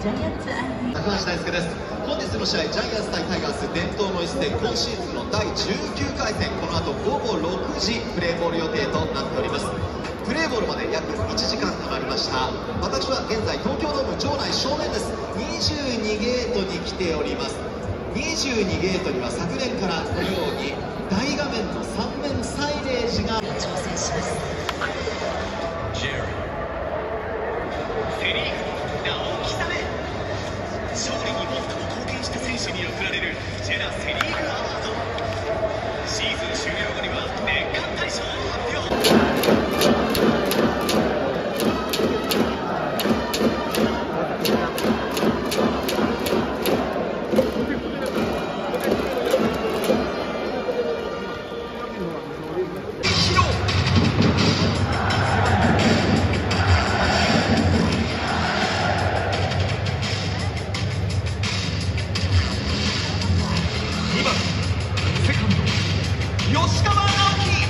高橋大輔です。本日の試合、ジャイアンツ対タイガース、伝統の一戦、今シーズンの第19回戦、この後午後6時プレーボール予定となっております。プレーボールまで約1時間となりました。私は現在東京ドーム場内正面です。22ゲートに来ております。22ゲートには昨年からこのように大画面の3面サイレージが挑戦します。 セ・リーグの大きさで勝利に最も貢献した選手に贈られるジェラセ・リーグアワード。シーズン終了後には年間大賞を発表。吉川直樹。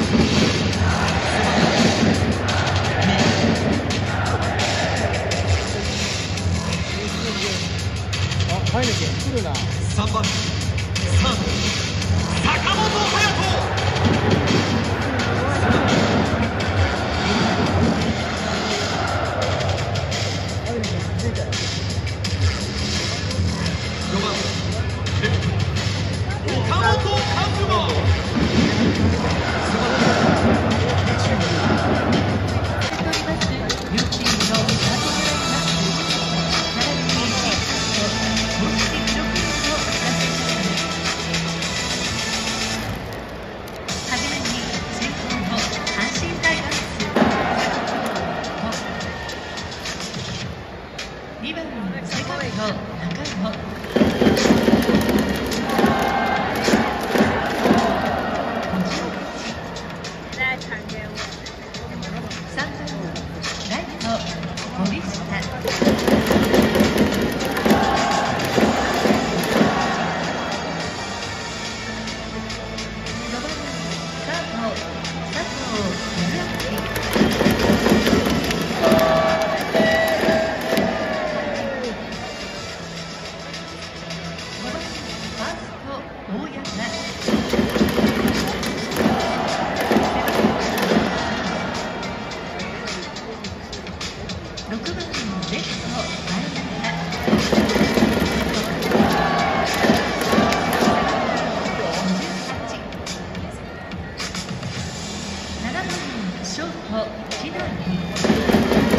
入るけん来るな。 3番サード坂本勇人。4番レフト岡本和真。 2番セカンド中野。3番ライト森下。5番サード佐藤輝明。6番レフト前7番ショート木浪。